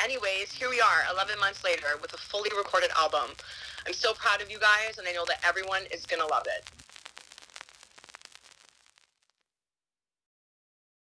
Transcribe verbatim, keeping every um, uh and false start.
anyways, here we are, eleven months later, with a fully recorded album. I'm so proud of you guys, and I know that everyone is going to love it.